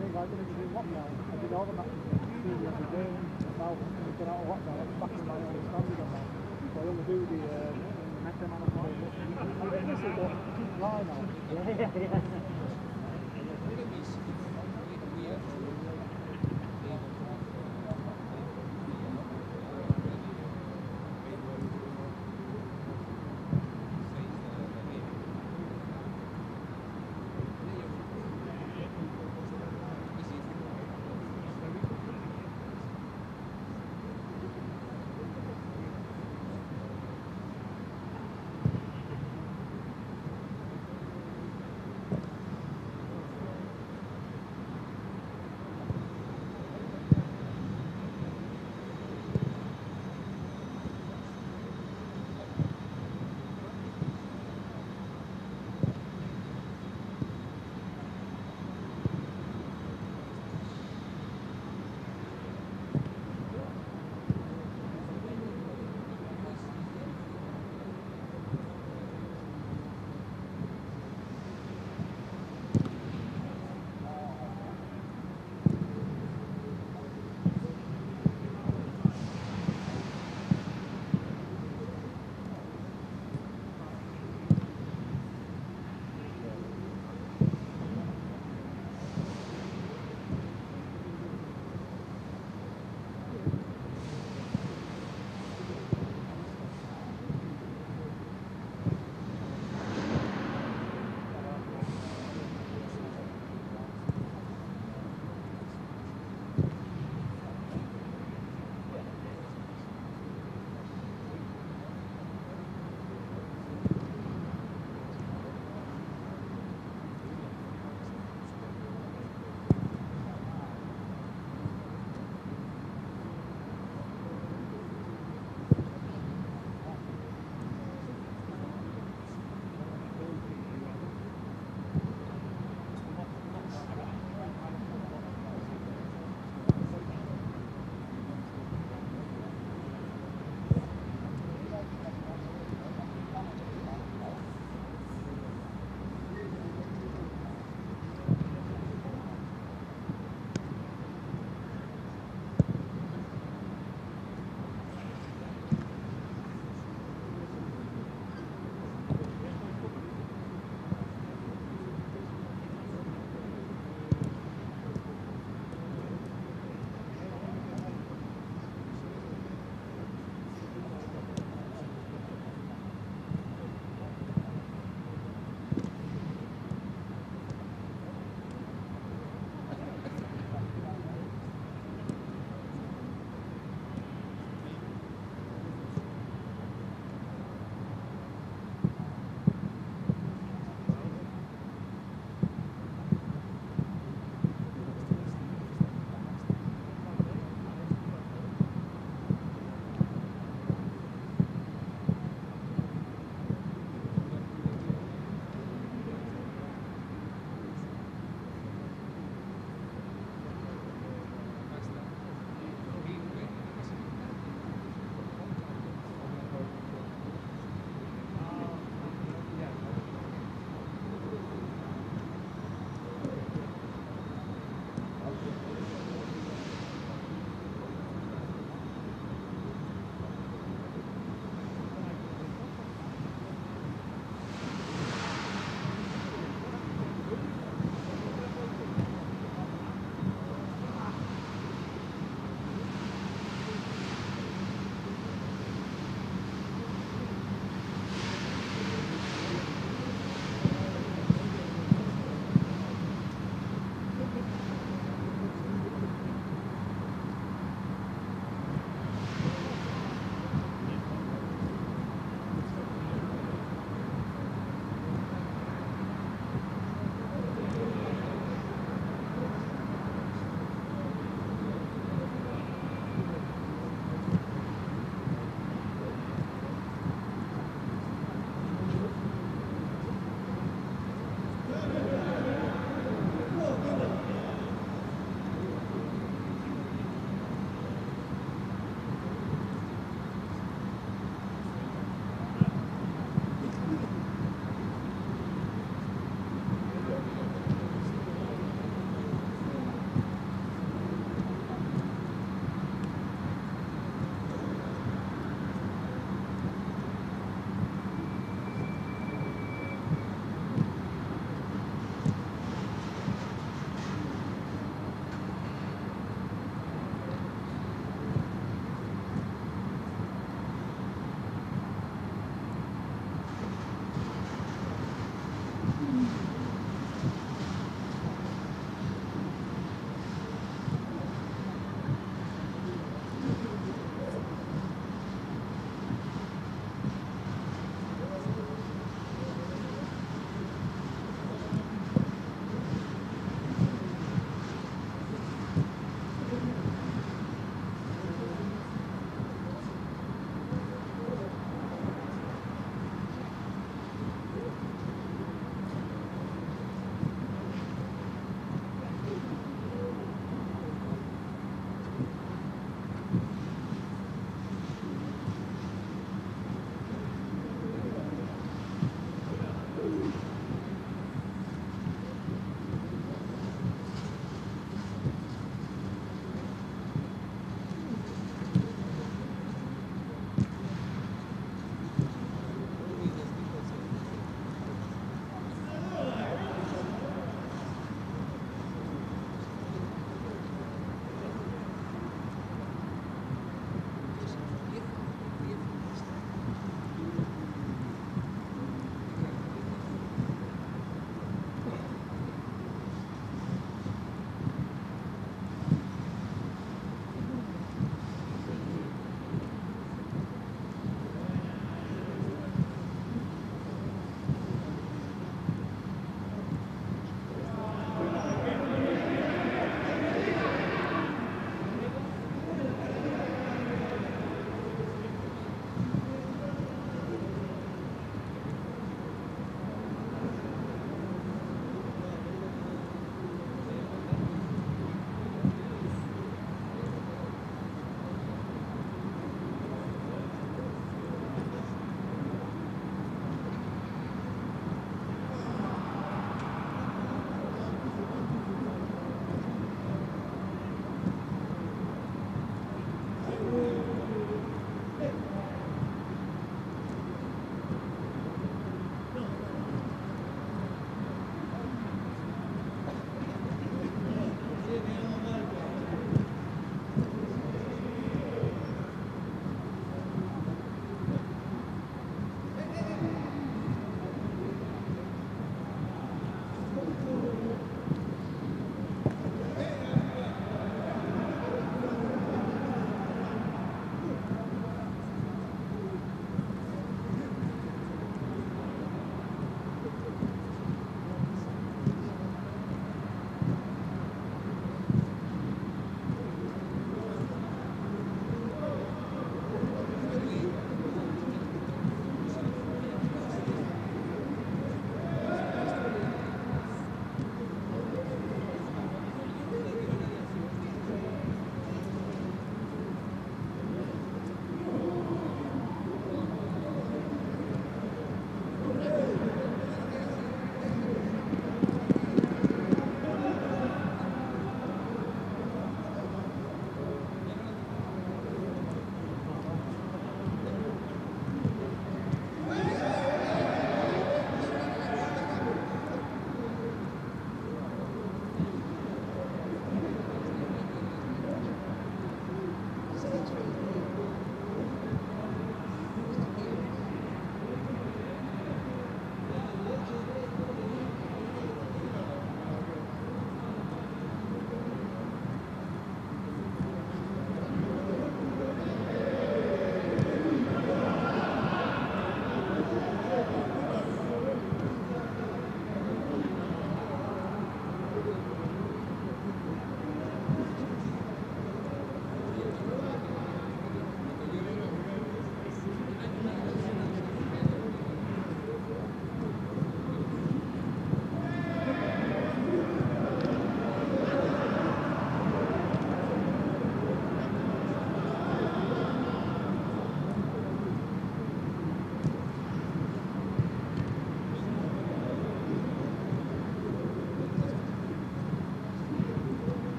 think I didn't do lockdown. I did all the matches the other day. Now we've been out of lockdown. I'm back in my own standard on that. So I only do the meta man on my I miss it, but it's dry now. Yeah.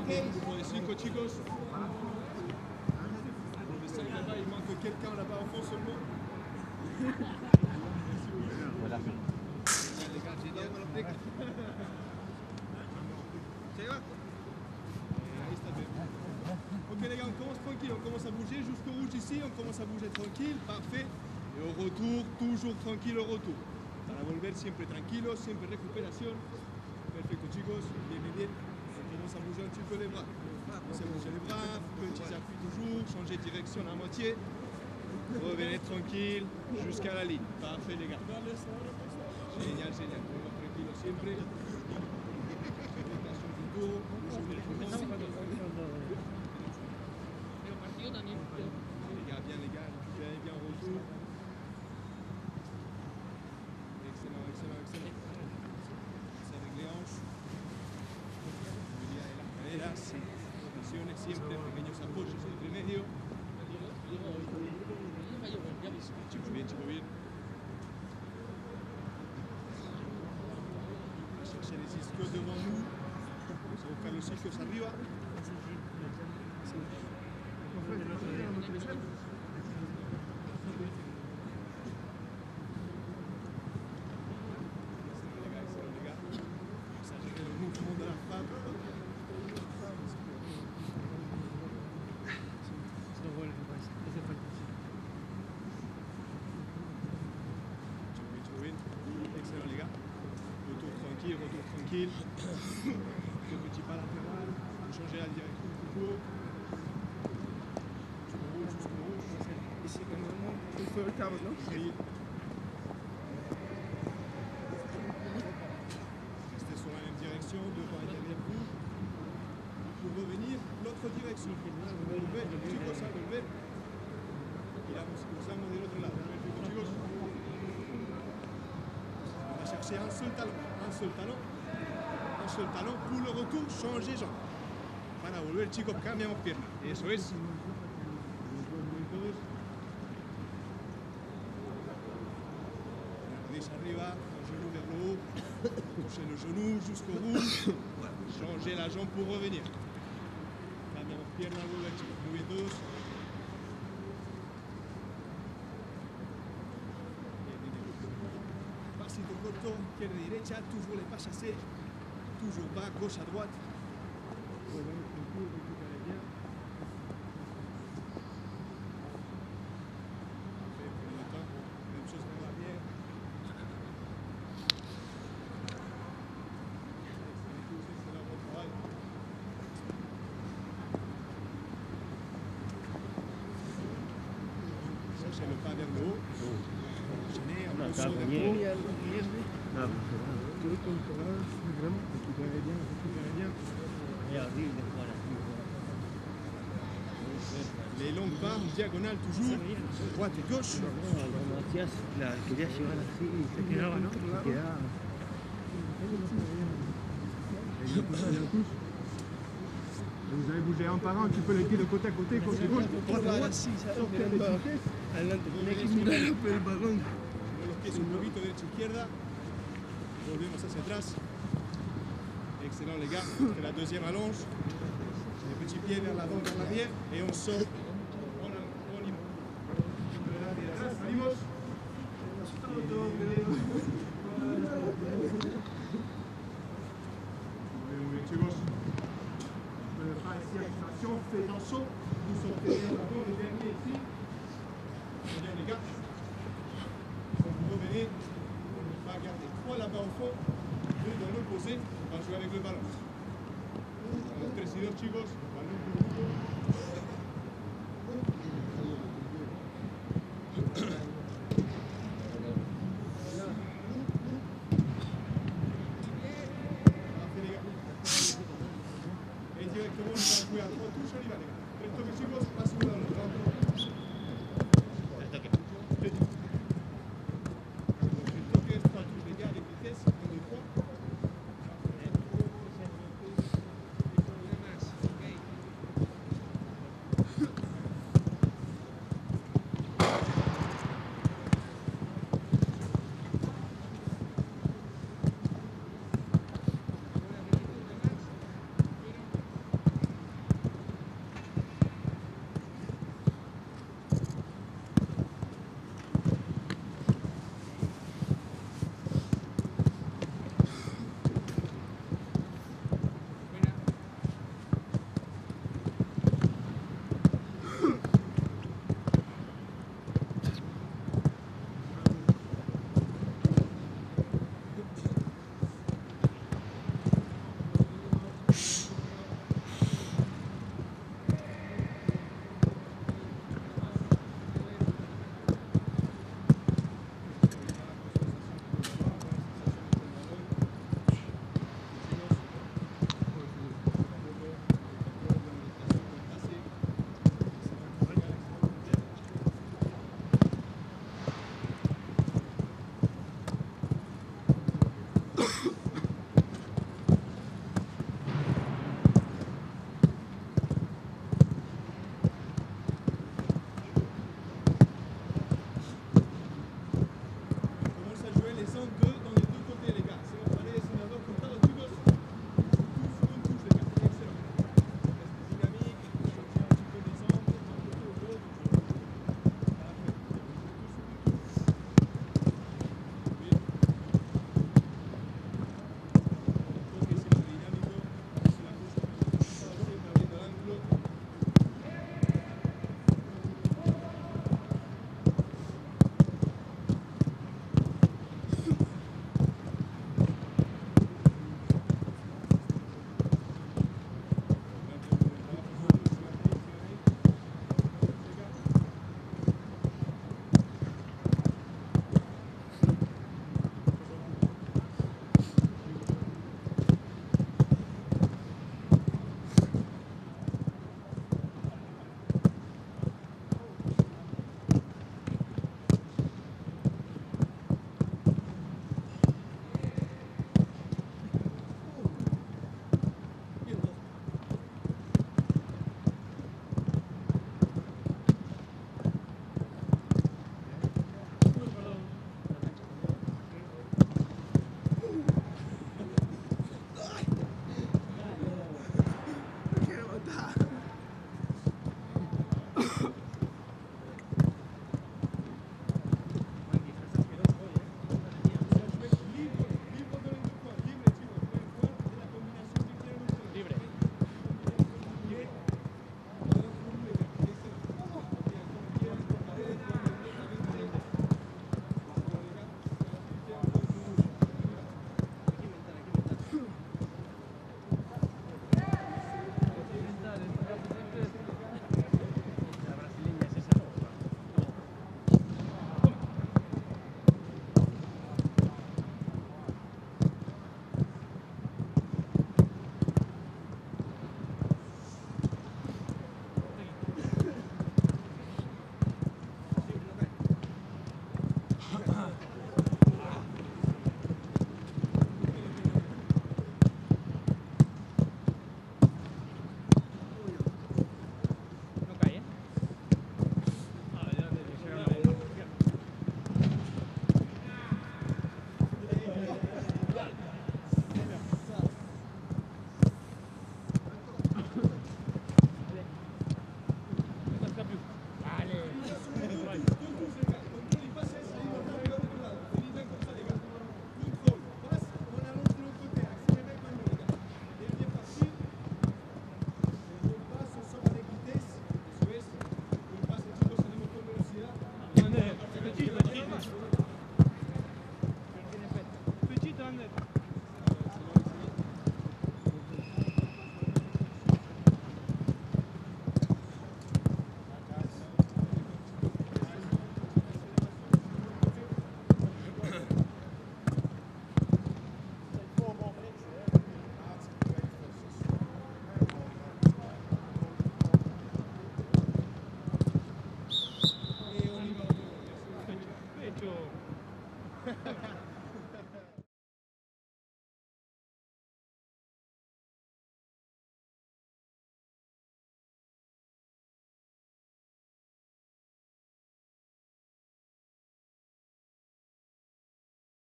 Grupo de 5 chicos. De 5 là-bas, il manque quelqu'un là-bas au fond seulement. Voilà. Les gars, génial. Ok les gars, on commence tranquille, on commence à bouger jusqu'au rouge ici, on commence à bouger tranquille, parfait. Et au retour, toujours tranquille au retour. Para volver siempre tranquilo, siempre recuperación. Perfecto chicos, bien, bien, bien. On commence à bouger un petit peu les bras. Commencez à bouger les bras, petits appuis toujours, changez de direction à moitié. Revenez tranquille jusqu'à la ligne. Parfait les gars. Génial, génial. Toujours tranquilo siempre. Rotation du dos, bougez les genoux. Les gars, bien, récupérez bien au retour. Excellent, excellent, excellent. C'est avec les hanches. Las caderas, rotaciones siempre, pequeños apoyos entre medio. Chicos, bien, chicos, bien. On va chercher les ischios devant nous. Vamos a buscar los ischios arriba. Excellent les gars. Retour tranquille. Le petit pas latéral. Vous changez la direction du coup. Jusqu'au rouge. Ici comme vraiment. Il faut le câble, non? Oui. Restez sur la même direction, devant et derrière vous. Pour revenir, l'autre direction. Volver, chicos, a volver. Cruzamos del otro lado. Perfecto, chicos. On va chercher un seul talon pour le retour, changer jambe. Para volver, chicos, cambiamos pierna. Eso es. Rodillas arriba, un genou vers le haut. Touchez le genou jusqu'au rouge. Changez la jambe pour revenir. Cambiamos pierna, volver, chicos. Muy bien todos. Pasito corto, izquierda y derecha, toujours les pas chassés. Toujours bas, gauche à droite. Même chose pour l'arrière. Excellent, bon travail. Cherchez le pas vers le haut. Enchaînez, on ressort d'un coup. Les longues barres, diagonales toujours, droite et gauche. Mathias la quería llevar así y se quedaba, ¿no? Se quedaba. Vous allez bouger un par un, un petit peu les pieds de côté à côté, gauche et gauche. Los pies un poquito derecha izquierda. Volvemos hacia atrás. Excellent les gars. C'est la deuxième allonge. Les petits pieds vers l'avant, vers l'arrière. Et on sort. On y va. Salimos. Muy bien, chicos. Attention, faites attention. Vous sortez vers l'avant, le dernier ici. Très bien les gars. Quand vous revenez, on va garder 3 là-bas au fond, 2 dans l'opposé, on va jouer avec le ballon. Alors 3 y 2 chicos, ballon pour vous. Parfait les gars. Et directement on va jouer à 3 touches, on y va les gars. Perfecto chicos, passe-vous